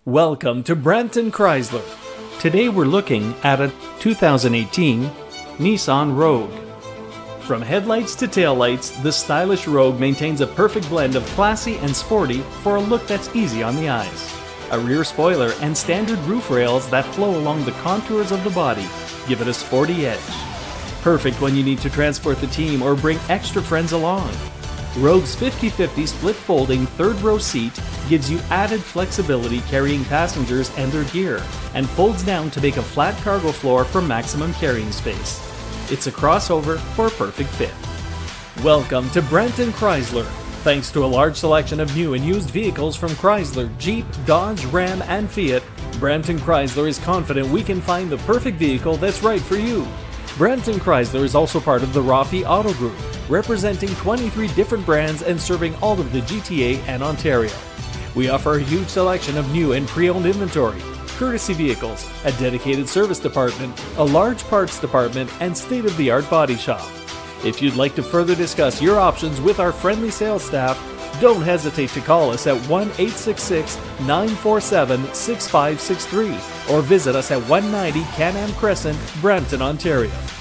Welcome to Brampton Chrysler. Today we're looking at a 2018 Nissan Rogue. From headlights to taillights, the stylish Rogue maintains a perfect blend of classy and sporty for a look that's easy on the eyes. A rear spoiler and standard roof rails that flow along the contours of the body give it a sporty edge. Perfect when you need to transport the team or bring extra friends along. Rogue's 50/50 split folding third row seat gives you added flexibility carrying passengers and their gear, and folds down to make a flat cargo floor for maximum carrying space. It's a crossover for a perfect fit. Welcome to Brampton Chrysler. Thanks to a large selection of new and used vehicles from Chrysler, Jeep, Dodge, Ram, and Fiat, Brampton Chrysler is confident we can find the perfect vehicle that's right for you. Brampton Chrysler is also part of the Roffey Auto Group, representing 23 different brands and serving all of the GTA and Ontario. We offer a huge selection of new and pre-owned inventory, courtesy vehicles, a dedicated service department, a large parts department, and state-of-the-art body shop. If you'd like to further discuss your options with our friendly sales staff, don't hesitate to call us at 1-866-947-6563 or visit us at 190 Can-Am Crescent, Brampton, Ontario.